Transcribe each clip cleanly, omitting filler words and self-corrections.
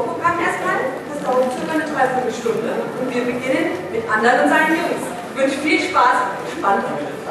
Vorprogramm erstmal. Das dauert circa eine Dreiviertelstunde. Und wir beginnen mit anderen seinen Jungs. Ich wünsche viel Spaß. Spannend.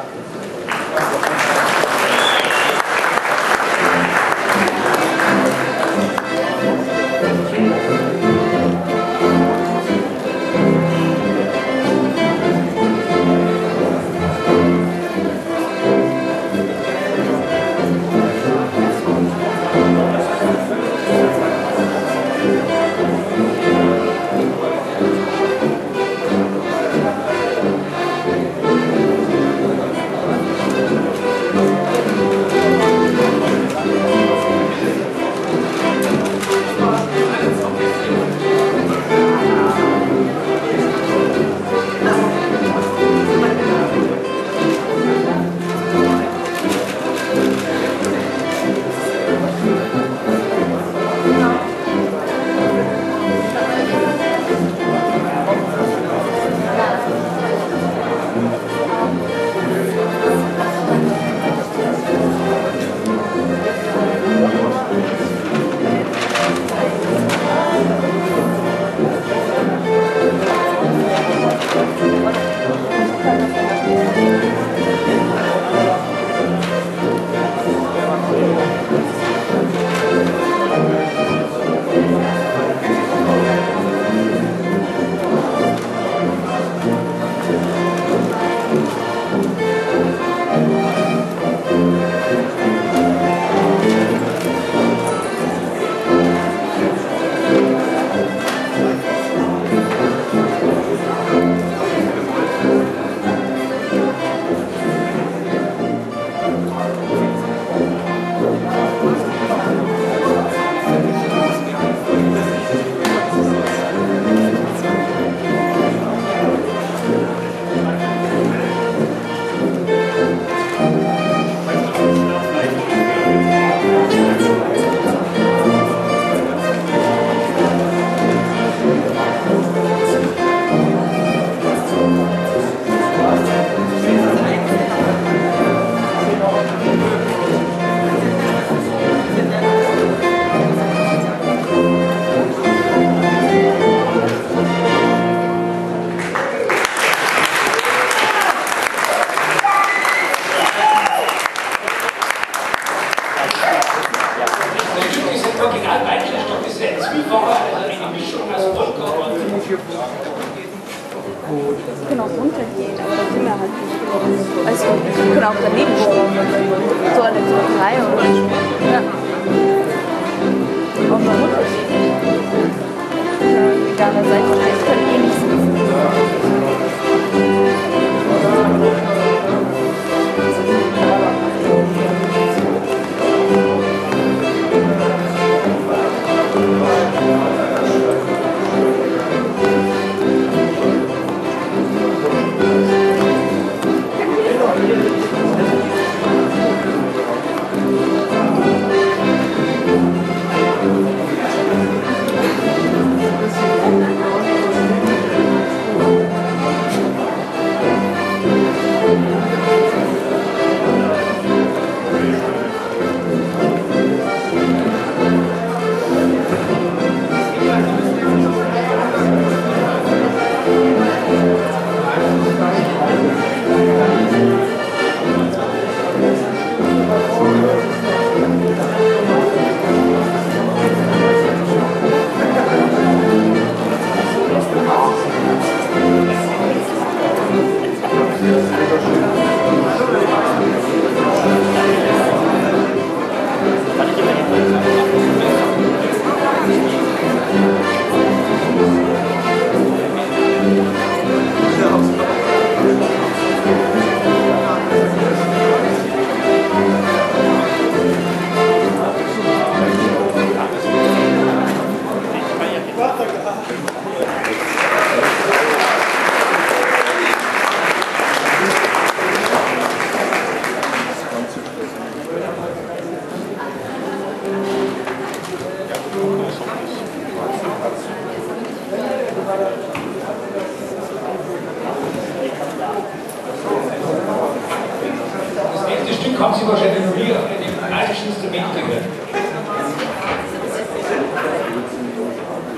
haben Sie wahrscheinlich noch nie ein bayerischen Instrument gehört.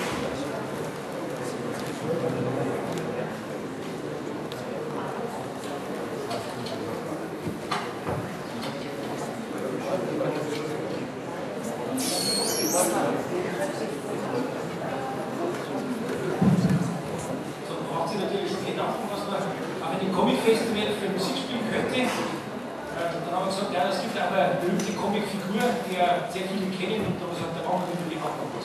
Comic-Festival für Musik spielen könnte. Dann haben wir gesagt, ja, es gibt auch eine berühmte Comicfigur, die sehr viele kennen, und da haben wir gesagt, da machen wir natürlich auch noch was.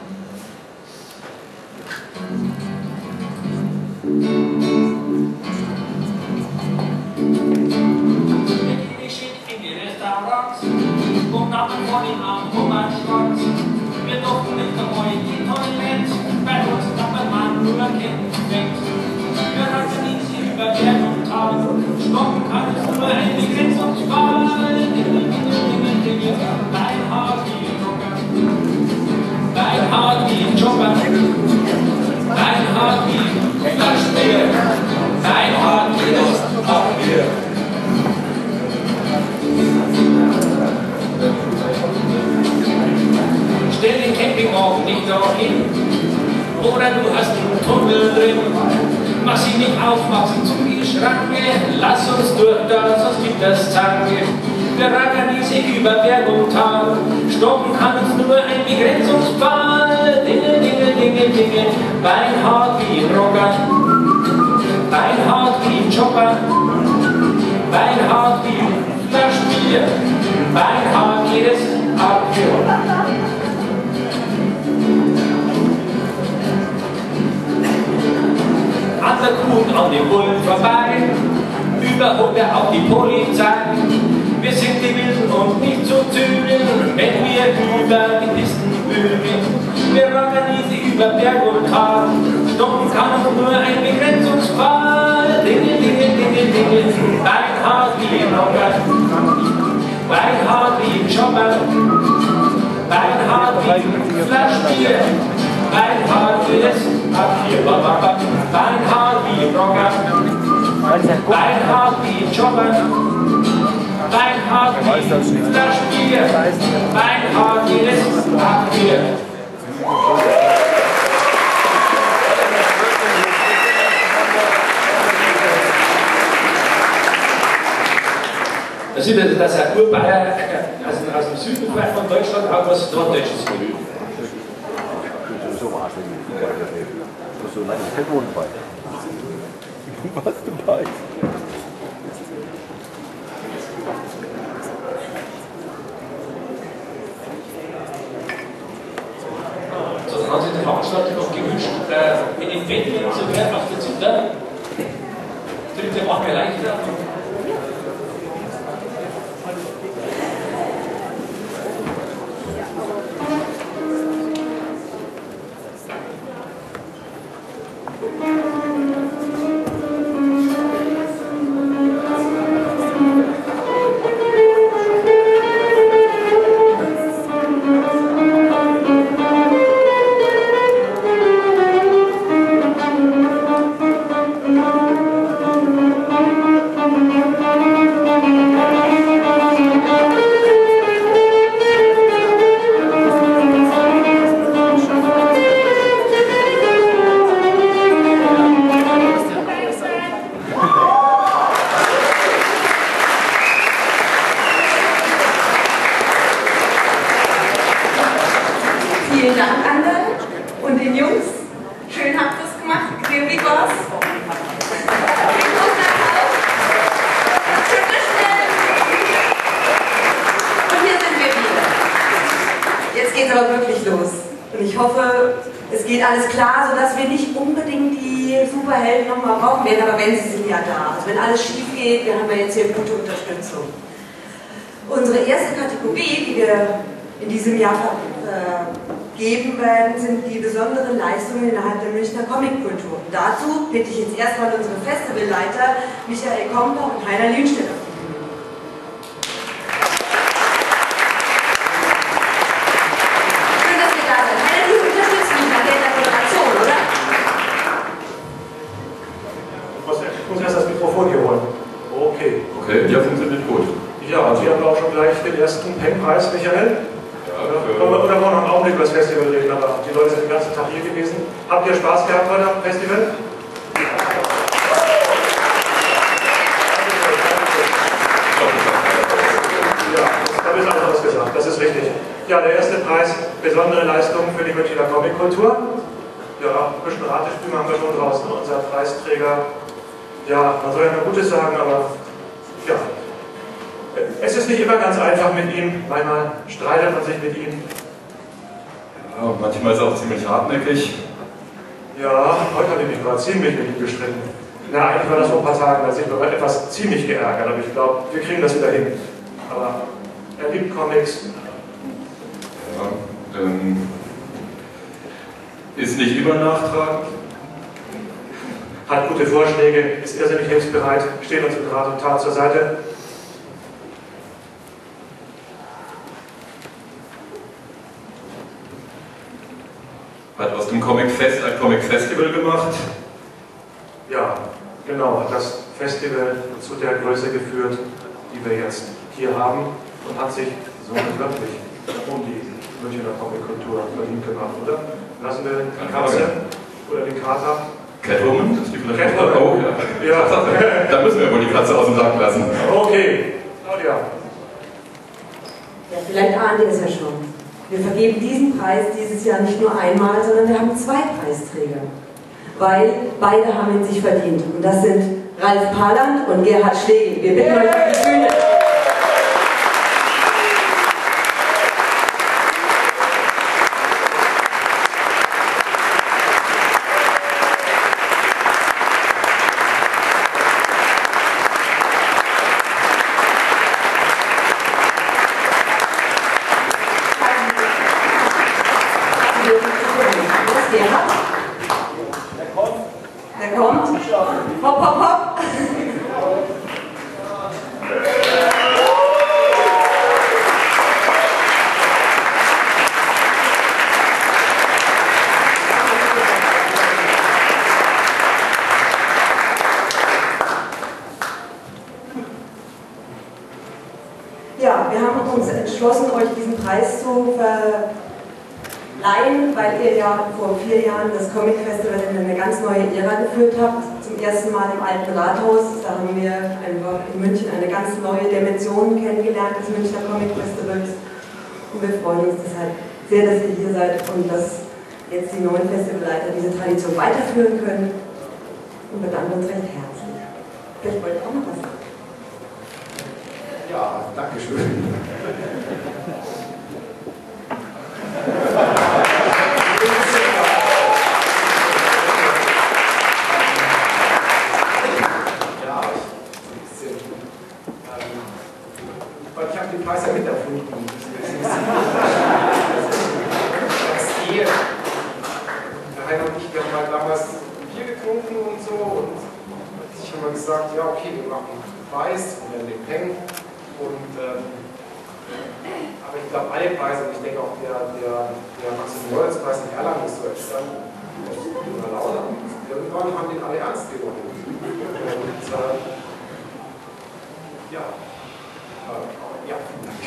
Ich schick in die Restaurants und Namen von den Armen um meinen Schwanz. Wir durften nicht einmal in die Toilette, bei uns hat man Mann nur kennengelernt. Wir hatten ihn über Berg und Tal, stoppen kann es nur ein Begrenzungsfall. Dein Haar wie ein Jogger, dein Haar wie ein Jogger, dein Haar wie ein Flaschenbier, dein Haar wie das Papier. Stell den Campingwagen nicht dahin, oder du hast einen Tunnel drin. Mach sie nicht auf, mach sie zu die Schranke, lass uns durch da, sonst gibt es Zange. Wir rackern diese über Berg und Tal, stoppen kann uns nur ein Begrenzungsfall. Dinge, Dinge, Dinge, Dinge, beinhart wie ein Rocker, beinhart wie ein Chopper, beinhart wie ein Flaschenbier, beinhart jedes Abführ. An der Kuh und an dem Bullen vorbei, überholt er auch die Polizei. Wir sind die Wilden und nicht zu zügeln, wenn wir über die Pisten bügeln. Wir rockern easy über Berg und Tal, stoppen kann uns nur ein Begrenzungsfall. Dinge, Dinge, Dinge, Dinge, beinhart wie ein Rocker, beinhart wie ein Chopper, beinhart wie ein Flaschenbier, beinhart wie das Papier, beinhart wie ein Rocker, beinhart wie ein Chopper, beinhart wie ein Flaschenbier, beinhart wie das Papier. Das ist das ein Urbayer aus dem Süden von Deutschland auch was Norddeutsches berührt. So war es nicht. So lange kein Wohnen bei. Was dabei? So, dann hat sich der Veranstalter noch gewünscht, mit dem Fettling zu werden auf der Zither. Dritte Woche leichter. Vielen Dank, Anne und den Jungs. Schön habt ihr es gemacht. Wie war's? Und hier sind wir wieder. Jetzt geht's aber wirklich los. Und ich hoffe, es geht alles klar, sodass wir nicht unbedingt die Superhelden nochmal brauchen werden, aber wenn sie sind ja da. Also wenn alles schief geht, wir haben ja jetzt hier gute Unterstützung. Unsere erste Kategorie, die wir in diesem Jahr geben werden, sind die besonderen Leistungen innerhalb der Münchner Comickultur. Dazu bitte ich jetzt erstmal unsere Festivalleiter Michael Komper und Heiner Lühnstedt auf die Bühne. Schön, dass ihr da seid. Heiner, die unterstützen mich nachher in der Moderation, oder? Ich muss erst das Mikrofon hier holen. Okay. Okay, ja, funktioniert gut. Ja, Sie haben auch schon gleich den ersten Pen-Preis, Michael. Oder wollen wir noch einen Augenblick über das Festival reden, aber die Leute sind den ganzen Tag hier gewesen. vorgelesen. Habt ihr Spaß gehabt heute am Festival? Ja, da habe ich alles ausgesagt, das ist richtig. Ja, der erste Preis, besondere Leistung für die Münchner Comic-Kultur. Ja, ein bisschen Ratespiel haben wir schon draußen. Unser Preisträger, ja, man soll ja nur Gutes sagen, aber ja. Es ist nicht immer ganz einfach mit ihm, manchmal streitet man sich mit ihm. Ja, manchmal ist er auch ziemlich hartnäckig. Ja, heute habe ich mich gerade ziemlich mit ihm gestritten. Na, eigentlich war das vor ein paar Tagen, da sind wir etwas ziemlich geärgert, aber ich glaube, wir kriegen das wieder hin. Aber er liebt Comics. Ja, ist nicht übernachtragend. Hat gute Vorschläge, ist irrsinnig hilfsbereit, steht uns mit Rat und Tat zur Seite. Hat aus dem Comic-Fest ein Comic-Festival gemacht. Ja, genau, hat das Festival zu der Größe geführt, die wir jetzt hier haben und hat sich somit wirklich um die Münchner Comic-Kultur verdient gemacht, oder? Lassen wir die Katze oder den Kater? Catwoman? Ist die vielleicht Catwoman. Oh, ja. Ja. Da müssen wir wohl die Katze aus dem Sack lassen. Okay, Claudia. Ja, vielleicht ahnt ihr es ja schon. Wir vergeben diesen Preis dieses Jahr nicht nur einmal, sondern wir haben 2 Preisträger. Weil beide haben ihn sich verdient. Und das sind Ralf Paland und Gerhard Schlegel. Wir bitten euch auf die Bühne. Der kommt. Hopp, hopp, hopp. Ja, wir haben uns entschlossen, euch diesen Preis zu verleihen, weil ihr ja vor 4 Jahren das Comic Festival in eine ganz neue Ära geführt habt. Zum ersten Mal im Alten Rathaus. Da haben wir einfach in München eine ganz neue Dimension kennengelernt des Münchner Comic Festivals. Und wir freuen uns deshalb sehr, dass ihr hier seid und dass jetzt die neuen Festivalleiter diese Tradition weiterführen können. Und bedanken uns recht herzlich. Vielleicht wollt ihr auch noch was sagen. Ja, danke schön. Ich habe den Preis ja miterfunden. Der Heiner und ich, wir haben halt damals Bier getrunken und so und ich habe mal gesagt, ja okay, wir machen einen Preis und dann den Peng. Aber ich glaube, alle Preise, und ich denke auch der Maximilianspreis in Erlangen ist so entstanden, aus Jünger Laune. Irgendwann haben den alle ernst genommen. Und ja, vielen Dank.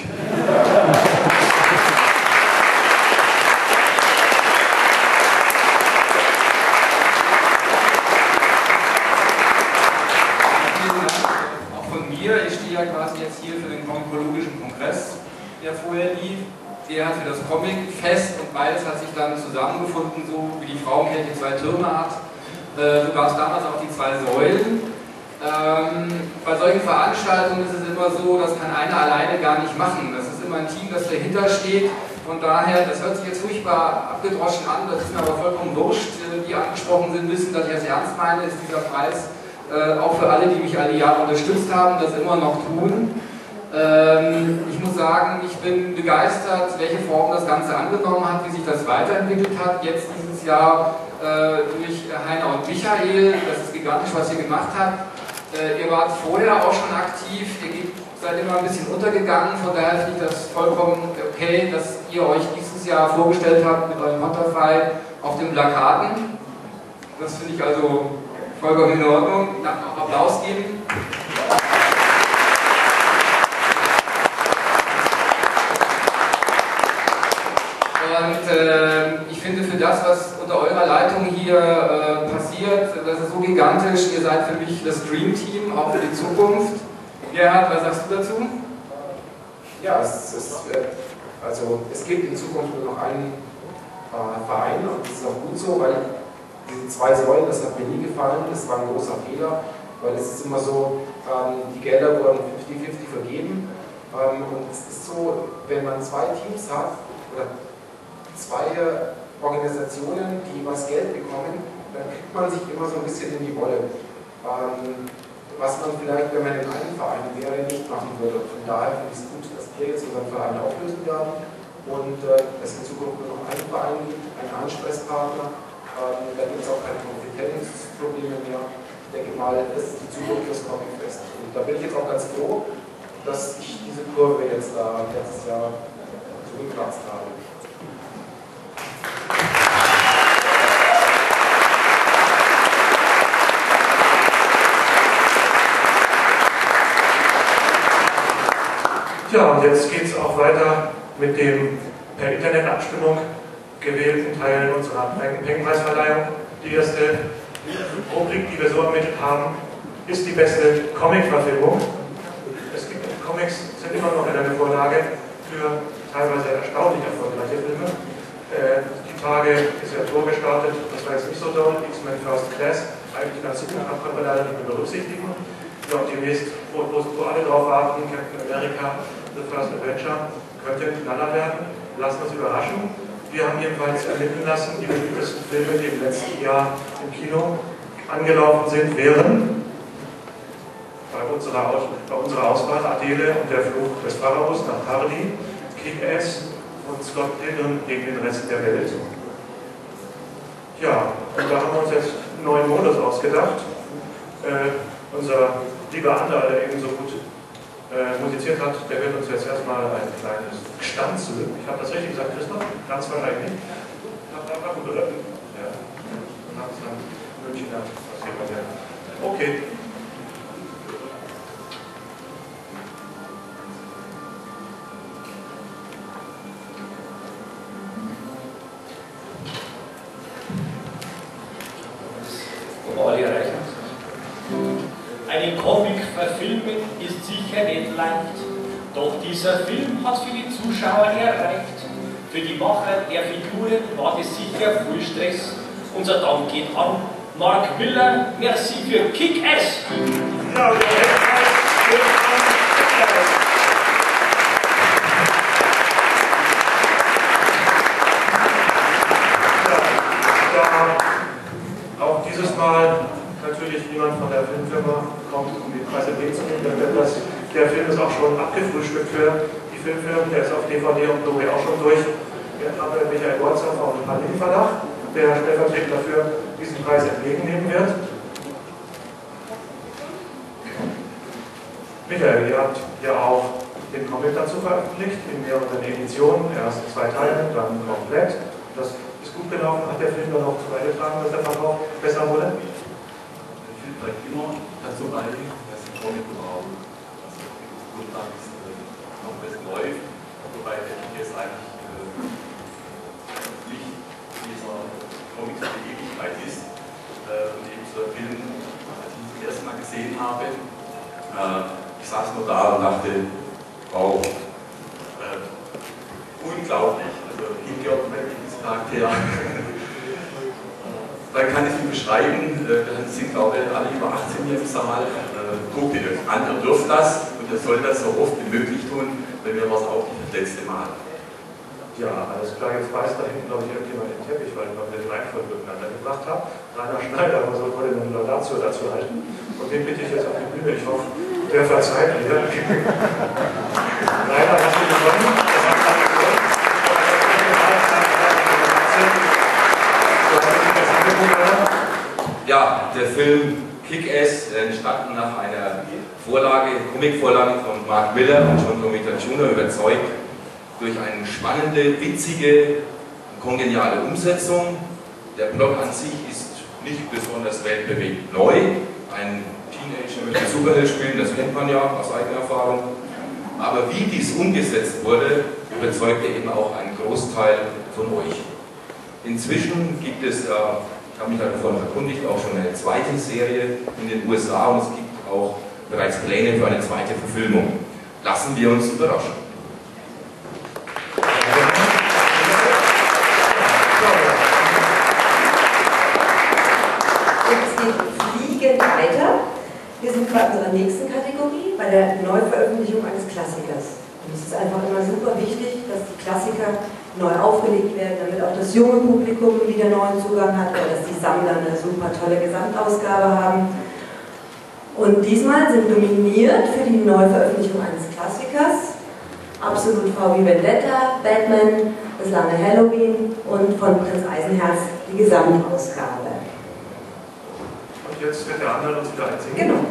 Ich stehe ja quasi jetzt hier für den Comicologischen Kongress, der vorher lief. Der hat für das Comic-Fest und beides hat sich dann zusammengefunden, so wie die Frauenkirche 2 Türme hat. Du gabst damals auch die 2 Säulen. Bei solchen Veranstaltungen ist es immer so, das kann einer alleine gar nicht machen. Das ist immer ein Team, das dahinter steht. Von daher, das hört sich jetzt furchtbar abgedroschen an, das ist mir aber vollkommen wurscht. Die angesprochen sind, wissen, dass ich das ernst meine, ist dieser Preis. Auch für alle, die mich alle Jahre unterstützt haben, das immer noch tun. Ich muss sagen, ich bin begeistert, welche Form das Ganze angenommen hat, wie sich das weiterentwickelt hat. Jetzt dieses Jahr durch Heiner und Michael, das ist gigantisch, was ihr gemacht habt. Ihr wart vorher auch schon aktiv, ihr seid immer ein bisschen untergegangen, von daher finde ich das vollkommen okay, dass ihr euch dieses Jahr vorgestellt habt mit eurem Konterfei auf den Plakaten. Das finde ich also vollkommen in Ordnung. Darf noch Applaus geben. Und ich finde, für das, was unter eurer Leitung hier passiert, das ist so gigantisch. Ihr seid für mich das Dream Team, auch für die Zukunft. Gerhard, was sagst du dazu? Ja, es gibt in Zukunft nur noch einen Verein und das ist auch gut so, weil diese 2 Säulen, das hat mir nie gefallen, das war ein großer Fehler, weil es ist immer so, die Gelder wurden 50-50 vergeben und es ist so, wenn man 2 Teams hat oder 2 Organisationen, die was Geld bekommen, dann kriegt man sich immer so ein bisschen in die Wolle. Was man vielleicht, wenn man in einem Verein wäre, nicht machen würde. Von daher finde ich es gut, dass wir jetzt unseren Verein auflösen werden und es in Zukunft nur noch einen Verein gibt, einen Ansprechpartner. Da gibt es auch keine Kompetenzprobleme mehr. Ich denke mal, das ist die Zukunft des Comicfest. Und da bin ich jetzt auch ganz froh, dass ich diese Kurve jetzt da letztes Jahr zurückgeplatzt habe. Ja, und jetzt geht es auch weiter mit dem per Internetabstimmung gewählten Teil unserer Penguin-Preisverleihung. Die erste Rubrik, die wir so ermittelt haben, ist die beste Comic-Verfilmung. Comics sind immer noch eine Vorlage für teilweise erstaunlich erfolgreiche Filme. Die Tage ist ja Tor gestartet, das war jetzt nicht so doll, X-Men First Class, eigentlich ganz gut, aber konnte man leider nicht mehr berücksichtigen. Ja, und demnächst, wo alle drauf warten, Captain America, The First Adventure, könnte ein Knaller werden. Lassen uns überraschen. Wir haben jedenfalls ermitteln lassen, die beliebtesten Filme, die im letzten Jahr im Kino angelaufen sind, wären bei unserer Auswahl Adele und der Fluch des Pharaos nach Hardy, Kick-Ass und Scott Pilgrim gegen den Rest der Welt. Ja, und da haben wir uns jetzt einen neuen Modus ausgedacht. Unser lieber Ander, der eben so gut musiziert hat, der wird uns jetzt erstmal ein kleines Stanzel. Ich habe das richtig gesagt, Christoph? Ganz wahrscheinlich nicht. Ja. Münchner, was hier bei der. Okay. Einen Comic verfilmen ist sicher nicht leicht, doch dieser Film hat für die Zuschauer erreicht. Für die Macher der Figuren war das sicher viel Stress. Unser Dank geht an Mark Miller, merci für Kick-Ass! Ja, auch dieses Mal natürlich niemand von der Filmfirma kommt, um die Preise wegzunehmen. Der Film ist auch schon abgefrühstückt für die Filmfirmen, der ist auf DVD und Blu-ray auch schon durch. Wir haben Michael Worzer vom Panini Verlag, der stellvertretend dafür diesen Preis entgegennehmen wird. Michael, ihr habt ja auch den Comic dazu veröffentlicht, in mehreren Editionen, erst 2 Teile, dann komplett. Das ist gut gelaufen, hat der Film dann auch beigetragen, dass der Verkauf besser wurde? Der Film trägt immer dazu bei, dass der Comic überhaupt grundlegend noch besser läuft, wobei der jetzt eigentlich nicht dieser Comic für die Ewigkeit ist. Und eben so der Film, als ich ihn zum ersten Mal gesehen habe, ich saß nur da und dachte, wow, unglaublich, also hingehört mit diesem Charakter. Man kann es nicht beschreiben, da sind glaube ich alle über 18 hier im Saal. Guckt ihr an, ihr dürft das und ihr sollt das so oft wie möglich tun, weil mir war es auch nicht das letzte Mal. Ja, alles klar, jetzt weiß da hinten glaube ich irgendjemand den Teppich, weil ich mal den Reihenfolge durcheinander gebracht habe. Rainer Schneider, unser Koordinator dazu halten. Und den bitte ich jetzt auf die Bühne, ich hoffe, der verzeiht mir. Rainer, hast du gewonnen? Ja, der Film Kick-Ass entstanden nach einer Comicvorlage von Mark Miller und John Romita Jr. überzeugt durch eine spannende, witzige, kongeniale Umsetzung. Der Plot an sich ist nicht besonders weltbewegend neu. Ein Teenager möchte Superheld spielen, das kennt man ja aus eigener Erfahrung. Aber wie dies umgesetzt wurde, überzeugte eben auch einen Großteil von euch. Inzwischen gibt es, ich habe mich davon erkundigt, auch schon eine zweite Serie in den USA und es gibt auch bereits Pläne für eine zweite Verfilmung. Lassen wir uns überraschen. Weiter. Wir sind bei unserer nächsten Kategorie, bei der Neuveröffentlichung eines Klassikers. Und es ist einfach immer super wichtig, dass die Klassiker neu aufgelegt werden, damit auch das junge Publikum wieder neuen Zugang hat, oder dass die Sammler eine super tolle Gesamtausgabe haben. Und diesmal sind nominiert für die Neuveröffentlichung eines Klassikers Absolut V wie Vendetta, Batman, Das lange Halloween und von Prinz Eisenherz die Gesamtausgabe. Jetzt wird der andere uns wieder einziehen. Genau.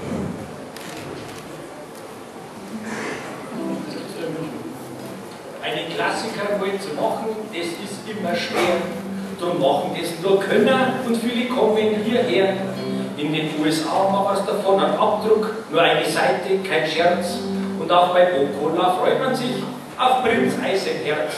Einen Klassiker wollen zu machen, das ist immer schwer. Darum machen das nur Könner und viele kommen hierher. In den USA haben wir was davon, ein Abdruck, nur eine Seite, kein Scherz. Und auch bei Bocola freut man sich auf Prinz Eisenherz.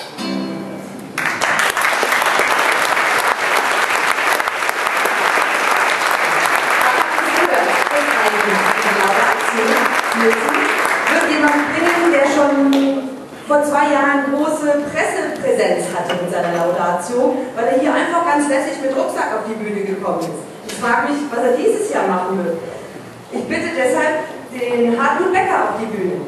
Wird jemand bringen, der schon vor 2 Jahren große Pressepräsenz hatte mit seiner Laudatio, weil er hier einfach ganz lässig mit Rucksack auf die Bühne gekommen ist. Ich frage mich, was er dieses Jahr machen wird. Ich bitte deshalb den Hartmut Becker auf die Bühne.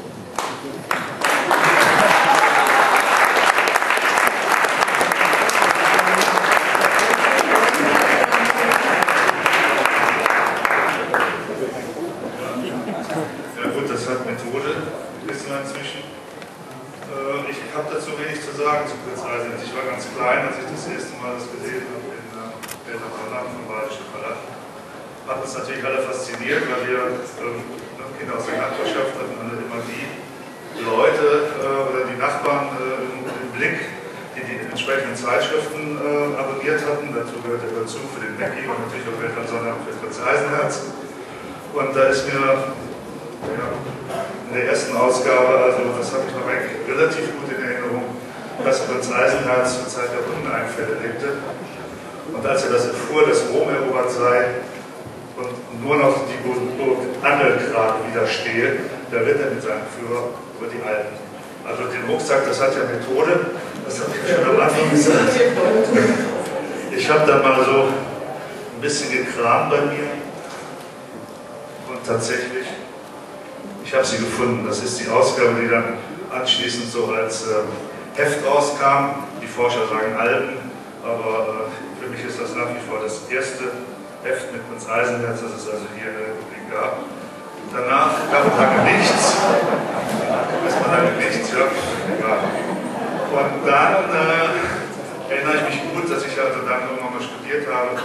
Ich habe dazu wenig zu sagen zu Prinz Eisenherz. Ich war ganz klein, als ich das erste Mal das gesehen habe in Berliner Verlag, vom Badischen Verlag. Hat uns natürlich alle fasziniert, weil wir Kinder aus der Nachbarschaft hatten, alle immer die Leute oder die Nachbarn im Blick, die die entsprechenden Zeitschriften abonniert hatten. Dazu gehörte dazu für den Mackie und natürlich auch Welt an Sonne für Prinz Eisenherz. Und da ist mir in der ersten Ausgabe, also das habe ich noch eigentlich relativ gut in Erinnerung, dass Prinz Eisenherz zur Zeit der Hundeneinfälle lebte. Und als er das erfuhr, dass Rom erobert sei und nur noch die Burg Angelkrag widerstehe, da ritt er mit seinem Führer über die Alpen. Also den Rucksack, das hat ja Methode, das habe ich schon am Anfang gesagt. Ich habe dann mal so ein bisschen gekramt bei mir und tatsächlich, ich habe sie gefunden. Das ist die Ausgabe, die dann anschließend so als Heft rauskam. Die Forscher sagen Alben, aber für mich ist das nach wie vor das erste Heft mit Prinz Eisenherz, das es also hier in der Republik gab. Danach kam lange nichts. Erstmal lange nichts, ja. Und dann erinnere ich mich gut, dass ich also dann irgendwann mal studiert habe.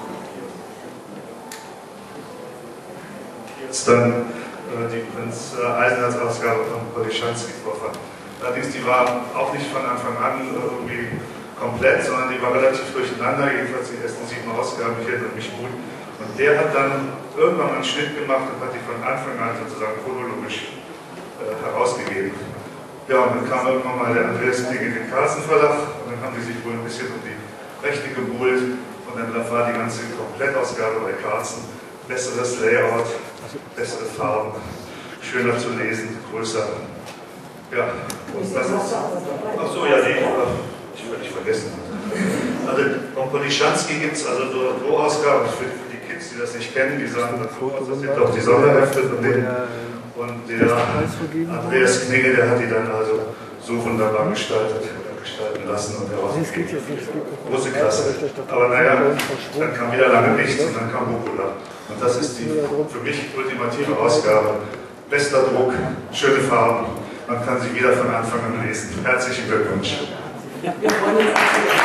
Jetzt dann die Prinz Eisenherz-Ausgabe von Polischanski vorfand. Allerdings, die war auch nicht von Anfang an irgendwie komplett, sondern die war relativ durcheinander, jedenfalls die ersten 7 Ausgaben, ich erinnere mich gut. Und der hat dann irgendwann einen Schnitt gemacht und hat die von Anfang an sozusagen chronologisch herausgegeben. Ja, und dann kam irgendwann mal der Andreas Kling in den Carlsen Verlag und dann haben die sich wohl ein bisschen um die Rechte gebuhlt und dann war die ganze Komplettausgabe bei Carlsen. Besseres Layout, bessere Farben, schöner zu lesen, größer. Ja, und das ist. Achso, ja, nee, ich völlig vergessen. Also von Polischanski gibt es also so Ausgaben für die Kids, die das nicht kennen, die sagen, das sind auch die Sonderhefte von denen. Und der Andreas Knigge, der hat die dann also so wunderbar gestalten lassen und herausgegeben. Große Klasse. Aber naja, dann kam wieder lange nichts und dann kam Bocola. Und das ist die für mich ultimative Ausgabe. Bester Druck, schöne Farben. Man kann sie wieder von Anfang an lesen. Herzlichen Glückwunsch. Wir freuen uns.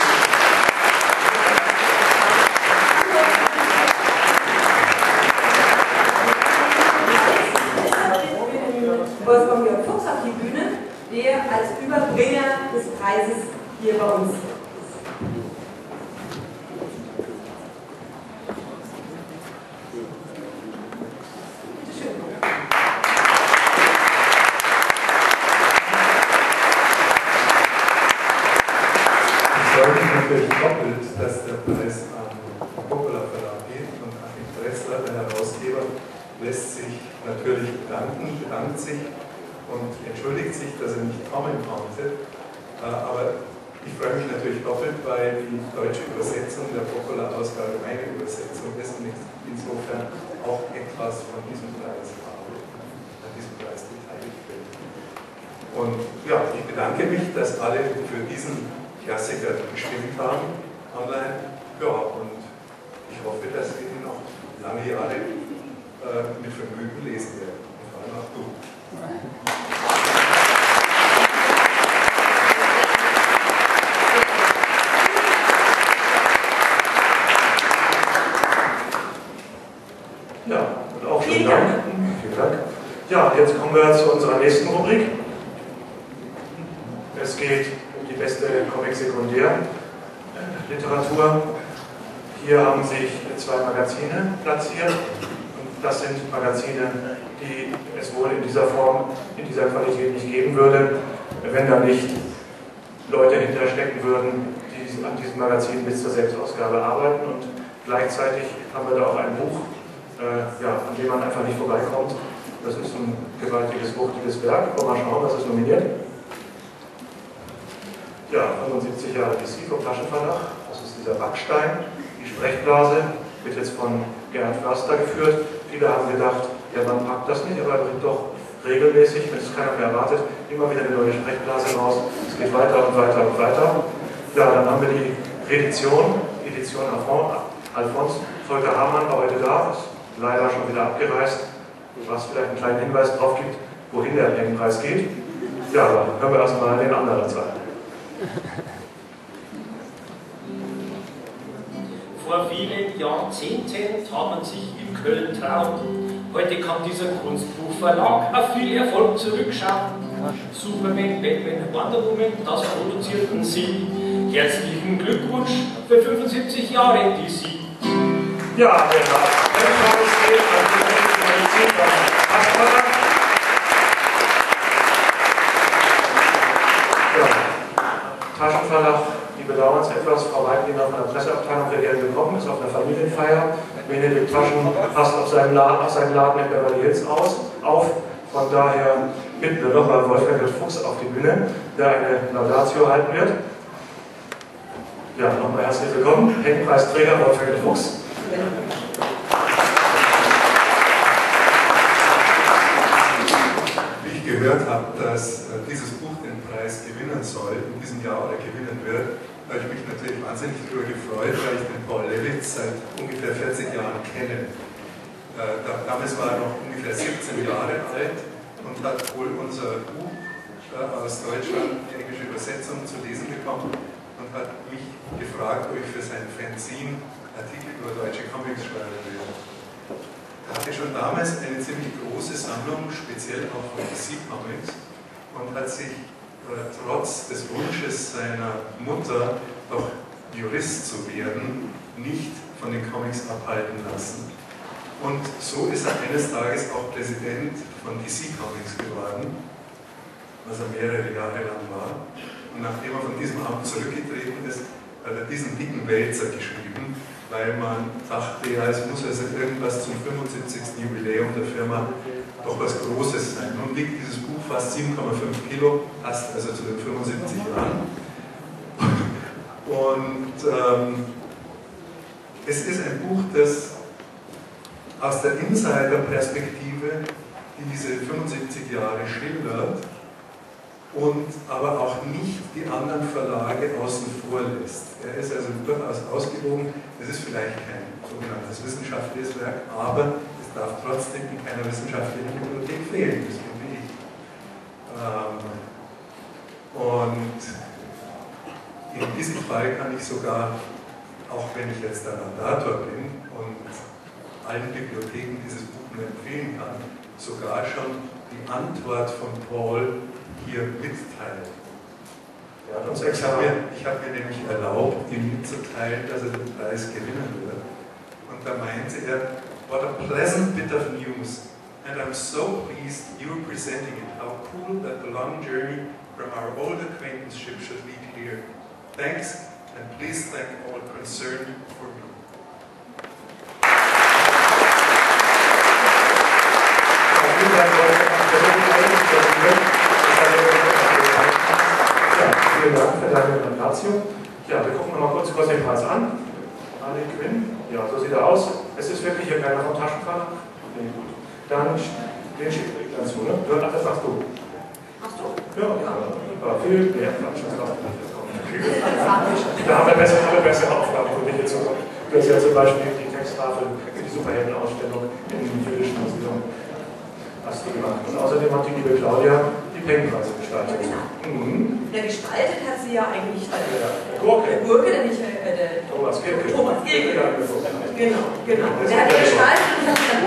Wolfgang Jörg Fuchs auf die Bühne, der als Überbringer des Preises hier bei uns ist. Bitte schön. natürlich bedankt sich und entschuldigt sich, dass er nicht kommen konnte. Aber ich freue mich natürlich doppelt, weil die deutsche Übersetzung der Popola-Ausgabe meine Übersetzung ist und insofern auch etwas von diesem Preis habe, an diesem Preis beteiligt bin. Und ja, ich bedanke mich, dass alle für diesen Klassiker gestimmt haben online. Ja, und ich hoffe, dass wir ihn noch lange Jahre mit Vergnügen lesen werden. Und vor allem auch du. Ja, und auch vielen Dank. Vielen Dank. Ja, jetzt kommen wir zu unserer nächsten Rubrik. Es geht um die beste Comic-Sekundär-Literatur. Hier haben sich 2 Magazine platziert. Und das sind Magazine, die es wohl in dieser Form, in dieser Qualität nicht geben würde, wenn da nicht Leute hinterstecken würden, die an diesem Magazin bis zur Selbstausgabe arbeiten. Und gleichzeitig haben wir da auch ein Buch, an dem man einfach nicht vorbeikommt. Das ist ein gewaltiges, wuchtiges Werk. Komm mal schauen, was ist nominiert. Ja, 75 Jahre DC vom Taschenverlag. Das ist dieser Backstein. Die Sprechblase wird jetzt von Gerhard Förster geführt. Viele haben gedacht, ja, man packt das nicht, aber er bringt doch regelmäßig, wenn es keiner mehr erwartet, immer wieder eine neue Sprechblase raus. Es geht weiter und weiter und weiter. Ja, dann haben wir die Edition Alphons. Volker Hamann war heute da, ist leider schon wieder abgereist, was vielleicht einen kleinen Hinweis darauf gibt, wohin der Preis geht. Ja, aber hören wir erstmal den anderen Seiten. Vor vielen Jahrzehnten hat man sich in Köln traut. Heute kann dieser Kunstbuchverlag auf viel Erfolg zurückschauen. Superman, Batman, Wonder Woman, das produzierten sie. Herzlichen Glückwunsch für 75 Jahre DC. Ja, der Preis geht an die Magazin von Taschenverlag. Ja, Taschenverlag, die bedauern es etwas. Frau Weidlinger von der Presseabteilung der Geld gekommen, ist auf einer Familienfeier. Benedikt Taschen passt auf seinen Laden in Beverly Hills auf. Von daher bitten wir nochmal Wolfgang Fuchs auf die Bühne, der eine Laudatio halten wird. Ja, nochmal herzlich willkommen, Henk-Preisträger Wolfgang Fuchs. Wie ich gehört habe, dass dieses Buch den Preis gewinnen soll, in diesem Jahr oder gewinnen wird, habe ich mich natürlich wahnsinnig darüber gefreut, weil ich den Paul Levitz seit ungefähr 40 Jahren kenne. Damals war er noch ungefähr 17 Jahre alt und hat wohl unser Buch aus Deutschland, die englische Übersetzung, zu lesen bekommen und hat mich gefragt, ob ich für sein Fanzine Artikel über deutsche Comics schreiben will. Er hatte schon damals eine ziemlich große Sammlung, speziell auch von DC Comics, und hat sich trotz des Wunsches seiner Mutter, doch Jurist zu werden, nicht von den Comics abhalten lassen. Und so ist er eines Tages auch Präsident von DC Comics geworden, was er mehrere Jahre lang war. Und nachdem er von diesem Amt zurückgetreten ist, hat er diesen dicken Wälzer geschrieben, weil man dachte, ja, es muss also irgendwas zum 75. Jubiläum der Firma doch was Großes sein. Nun wiegt dieses Buch fast 7,5 Kilo, passt also zu den 75 Jahren. Und es ist ein Buch, das aus der Insider-Perspektive diese 75 Jahre schildert und aber auch nicht die anderen Verlage außen vor lässt. Er ist also durchaus ausgewogen. Es ist vielleicht kein sogenanntes wissenschaftliches Werk, aber es darf trotzdem in keiner wissenschaftlichen Bibliothek fehlen, das finde ich. Und in diesem Fall kann ich sogar, auch wenn ich jetzt der Laudator bin und allen Bibliotheken dieses Buch nur empfehlen kann, sogar schon die Antwort von Paul hier mitteilen. Ja, ich habe mir nämlich erlaubt, ihm mitzuteilen, dass er den Preis gewinnen wird. Und da meinte er, what a pleasant bit of news, and I'm so pleased you're presenting it. How cool that the long journey from our old acquaintanceship should lead here. Thanks, and please thank all concerned for me. Laudatio. Ja, wir gucken nochmal kurz den Preis an. Harley Quinn. Ja, so sieht er aus. Es ist wirklich hier keiner vom Taschenpfand. Nee, gut. Dann, den schickt euch dazu, ne? Ach, das machst du. Ach so. Ja, viel mehr Quatsch. Da haben wir bessere Aufgaben für dich jetzt. Du hast ja zum Beispiel die Texttafel für die Superheldenausstellung im Jüdischen Museum. Hast du gemacht. Und außerdem hat die liebe Claudia die Pengenpreise gestaltet. Mhm. Ja, gestaltet hat sie ja eigentlich Gurke. der Michael, der Thomas Gilke. Thomas Gilke. Ja, genau. Der hat ja gestaltet und hat dann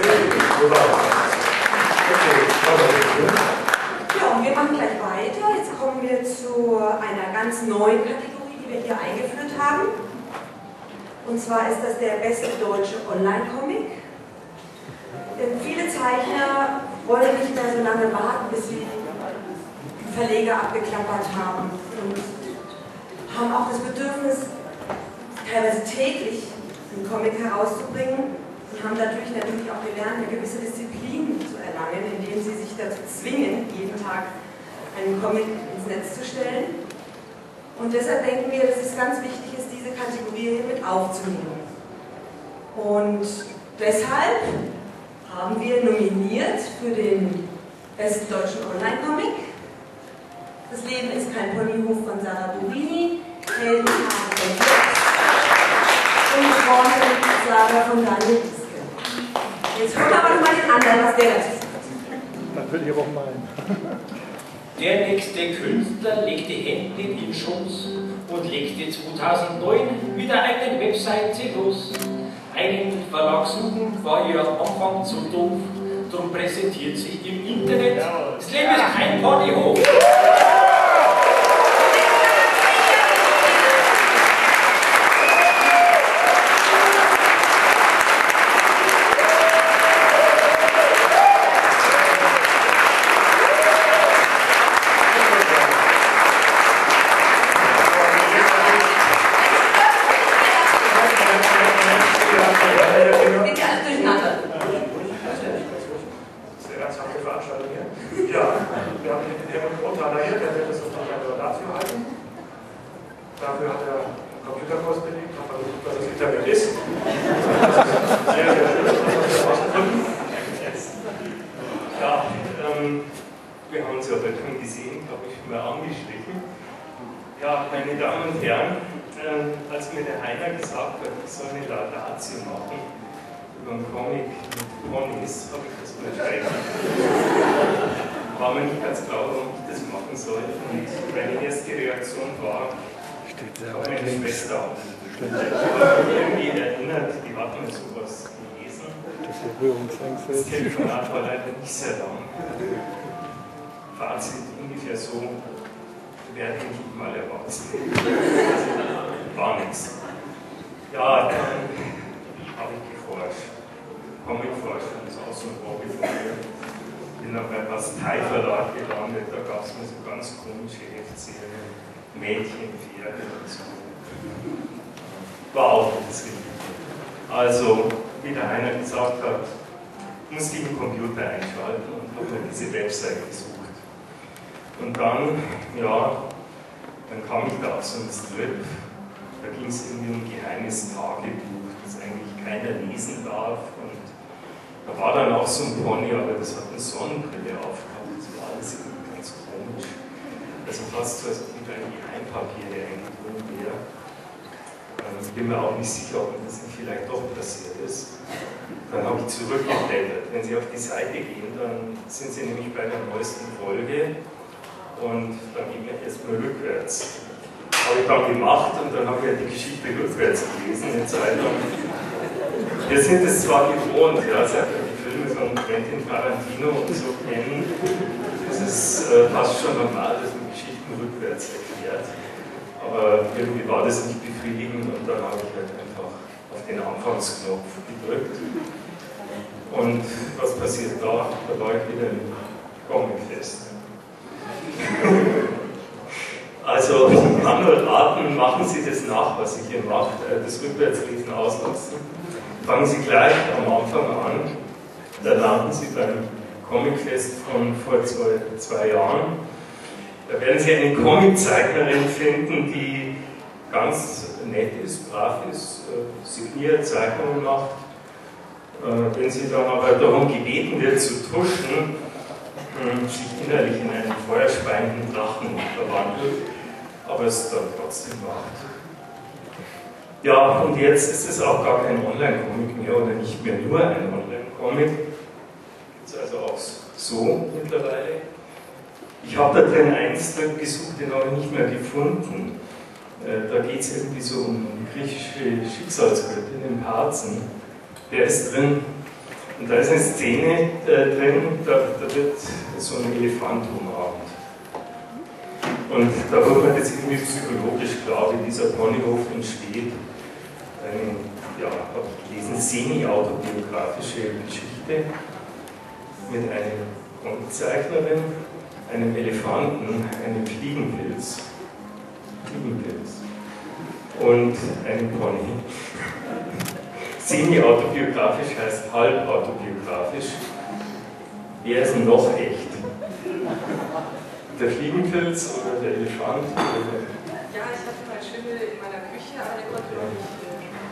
ja, und wir machen gleich weiter. Jetzt kommen wir zu einer ganz neuen Kategorie, die wir hier eingeführt haben. Und zwar ist das der beste deutsche Online-Comic. Denn viele Zeichner wollen nicht mehr so lange warten, bis sie Verleger abgeklappert haben und haben auch das Bedürfnis, teilweise täglich einen Comic herauszubringen und haben natürlich auch gelernt, eine gewisse Disziplin zu erlangen, indem sie sich dazu zwingen, jeden Tag einen Comic ins Netz zu stellen. Und deshalb denken wir, dass es ganz wichtig ist, diese Kategorie hier mit aufzunehmen. Und deshalb haben wir nominiert für den besten deutschen Online-Comic. Das Leben ist kein Ponyhof von Sarah Burini, Heldenhaar von Jörg und Frauensaga von Daniel Dieske. Jetzt hören wir aber nochmal den anderen, was der dazu sagt. Das will ich aber auch meinen. Der nächste Künstler legte Hände in den Schoß und legte 2009 mit der eigenen Webseite los. Einen Verlag suchen war ihr am Anfang zu doof, darum präsentiert sich im Internet. Das Leben ist kein Ponyhof. Das Telefonat war leider nicht sehr lang. Fazit ungefähr so, werde ich nicht mal erwarten. War nichts. Ja, dann habe ich geforscht. Comic-Forschung ist auch so ein Hobby von mir. Bin dann beim Bastei-Verlag gelandet, da gab es mir so ganz komische Heftserien, Mädchen, Pferde und so. War auch interessant. Also, wie der Heiner gesagt hat, musste ich den Computer einschalten und habe mir diese Website gesucht. Und dann, ja, dann kam ich da auf so einen Strip, da ging es irgendwie um ein geheimes Tagebuch, das eigentlich keiner lesen darf. Und da war dann auch so ein Pony, aber das hat eine Sonnenbrille aufgehabt, das war alles irgendwie ganz komisch. Also fast so, als ob ich da in Geheimpapiere eingedrungen wäre. Ich bin mir auch nicht sicher, ob mir das nicht vielleicht doch passiert ist. Dann habe ich zurückgeblättert. Wenn Sie auf die Seite gehen, dann sind Sie nämlich bei der neuesten Folge und dann gehen wir erstmal rückwärts. Habe ich dann gemacht und dann habe ich die Geschichte rückwärts gelesen, eine Zeit lang. Wir sind es zwar gewohnt, ja, seit wir die Filme von Quentin Tarantino und so kennen, das ist fast schon normal, dass man Geschichten rückwärts erklärt. Aber irgendwie war das nicht befriedigend und dann habe ich halt einfach auf den Anfangsknopf gedrückt. Und was passiert da? Da war ich wieder im Comicfest. Also, ich kann nur raten, machen Sie das nach, was ich hier mache, das Rückwärtslesen auslassen. Fangen Sie gleich am Anfang an, da landen Sie beim Comicfest von vor zwei Jahren. Da werden Sie eine Comiczeichnerin finden, die ganz nett ist, brav ist, signiert Zeichnungen macht. Wenn sie dann aber darum gebeten wird zu tuschen, sich innerlich in einen feuerspeienden Drachen verwandelt, aber es dann trotzdem macht. Ja, und jetzt ist es auch gar kein Online-Comic mehr oder nicht mehr nur ein Online-Comic. Gibt es also auch so mittlerweile. Ich habe da drin ein Stück gesucht, den habe ich nicht mehr gefunden. Da geht es irgendwie so um die griechische Schicksalsgöttin im Parzen. Der ist drin. Und da ist eine Szene drin, da wird so ein Elefant umarmt. Und da wird man jetzt irgendwie psychologisch klar, wie dieser Ponyhof entsteht. Ja, habe ich gelesen, semi-autobiografische Geschichte mit einer Comiczeichnerin, einem Elefanten, einem Fliegenpilz und einem Pony. Semi-autobiografisch heißt halb autobiografisch. Wer ist denn noch echt? Der Fliegenpilz oder der Elefant? Ja, ich hatte mal Schimmel in meiner Küche, aber der konnte noch nicht.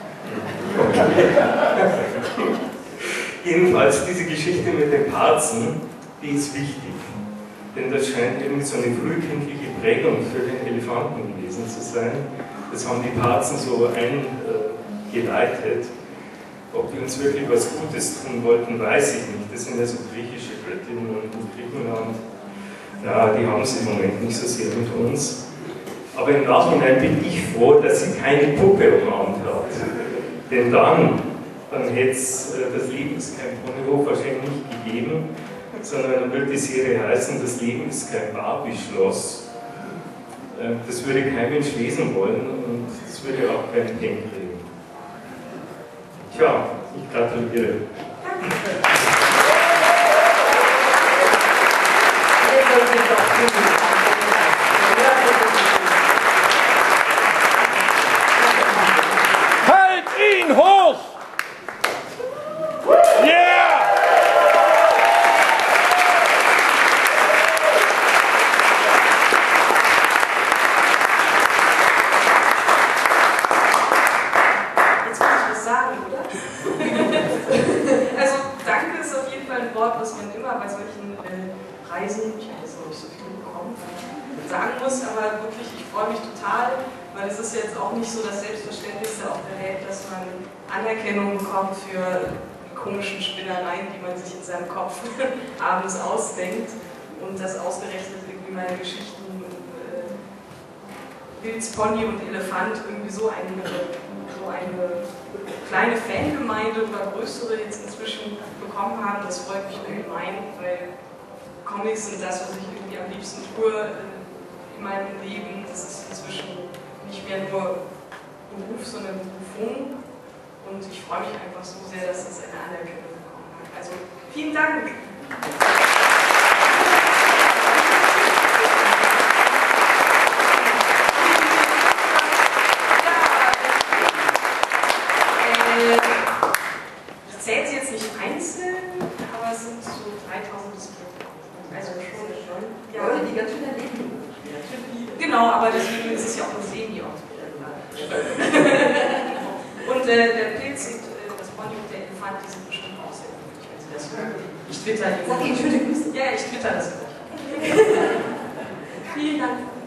Jedenfalls, diese Geschichte mit dem Parzen, die ist wichtig. Denn das scheint irgendwie so eine frühkindliche Prägung für den Elefanten gewesen zu sein. Das haben die Parzen so eingeleitet. Ob die uns wirklich was Gutes tun wollten, weiß ich nicht. Das sind ja so griechische Göttinnen und in Griechenland. Ja, die haben es im Moment nicht so sehr mit uns. Aber im Nachhinein bin ich froh, dass sie keine Puppe umarmt hat. Denn dann hätte es das Leben ist kein Ponyhof wahrscheinlich nicht gegeben, sondern dann würde die Serie heißen, das Leben ist kein Barbie-Schloss. Das würde kein Mensch lesen wollen und das würde auch keinen Peng kriegen. Tja, ich gratuliere. Halt ihn hoch! Yeah! Jetzt muss ich was sagen, oder? Also, danke ist auf jeden Fall ein Wort, was man immer bei solchen Reisen, ich habe jetzt noch nicht so viel bekommen, sagen muss, aber wirklich, ich freue mich total, weil es ist jetzt auch nicht so das Selbstverständlichste auf der Welt, dass man Anerkennung bekommt für die komischen Spinnereien, die man sich in seinem Kopf abends ausdenkt und dass ausgerechnet irgendwie meine Geschichten Pilz, Pony und Elefant irgendwie so eine kleine Fangemeinde oder größere jetzt inzwischen bekommen haben. Das freut mich ungemein, weil Comics sind das, was ich irgendwie am liebsten tue in meinem Leben. Das ist inzwischen nicht mehr nur Beruf, sondern Berufung. Und ich freue mich einfach so sehr, dass es eine Anerkennung bekommen hat. Also vielen Dank! Ich zähle sie jetzt nicht einzeln, aber es sind so 3000 bis 4000. Also schon. Ja, Leute, die ganz schön erleben. Genau, aber deswegen ist es ja auch ein Semi-Autobiografisch. Und der Pilz und das Pony und der Elefant, die sind bestimmt auch sehr glücklich, wenn sie das hören. Ich twitter die. Sag Ihnen schöne Grüße. Ja, ich twitter das gleich. Vielen Dank.